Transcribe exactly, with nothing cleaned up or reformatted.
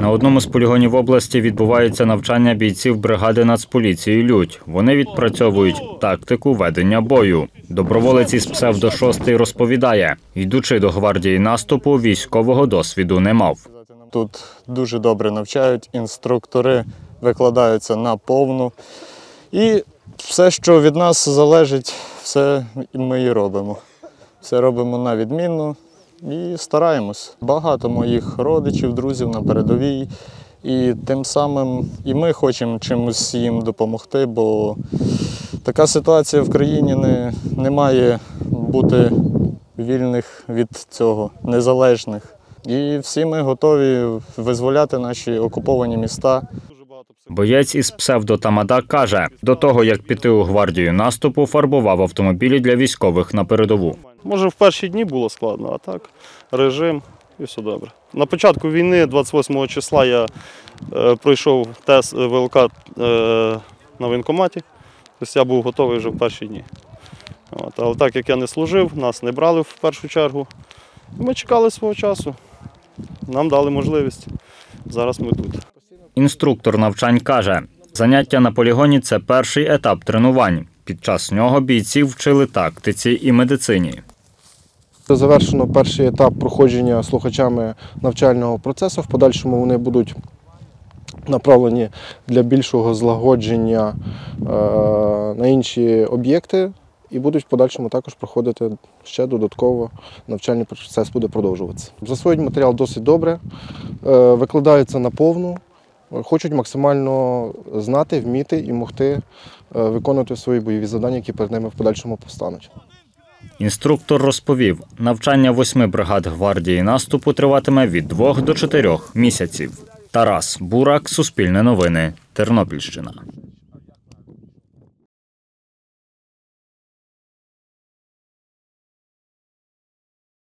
На одному з полігонів області відбувається навчання бійців бригади Нацполіції «Людь». Вони відпрацьовують тактику ведення бою. Доброволець із псевдо шостий розповідає, йдучи до гвардії наступу, військового досвіду не мав. Тут дуже добре навчають, інструктори викладаються на повну. І все, що від нас залежить, все ми і робимо. Все робимо на відмінно і стараємось. Багато моїх родичів, друзів на передовій. І тим самим і ми хочемо чимось їм допомогти, бо така ситуація в країні не, не має бути вільних від цього, незалежних. І всі ми готові визволяти наші окуповані міста. Боєць із псевдо Тамада каже, до того, як піти у гвардію наступу, фарбував автомобілі для військових на передову. Може, в перші дні було складно, а так режим і все добре. На початку війни, двадцять восьмого числа, я е, пройшов тест ВЛК е, на воєнкоматі, тобто я був готовий вже в перші дні. От, але так як я не служив, нас не брали в першу чергу, ми чекали свого часу, нам дали можливість, зараз ми тут. Інструктор навчань каже, заняття на полігоні – це перший етап тренувань. Під час нього бійців вчили тактиці і медицині. Завершено перший етап проходження слухачами навчального процесу. В подальшому вони будуть направлені для більшого злагодження на інші об'єкти і будуть в подальшому також проходити ще додатково, навчальний процес буде продовжуватися. Засвоюють матеріал досить добре, викладаються на повну, хочуть максимально знати, вміти і могти виконувати свої бойові завдання, які перед ними в подальшому постануть. Інструктор розповів, навчання восьми бригад гвардії наступу триватиме від двох до чотирьох місяців. Тарас Бурак, Суспільне новини, Тернопільщина.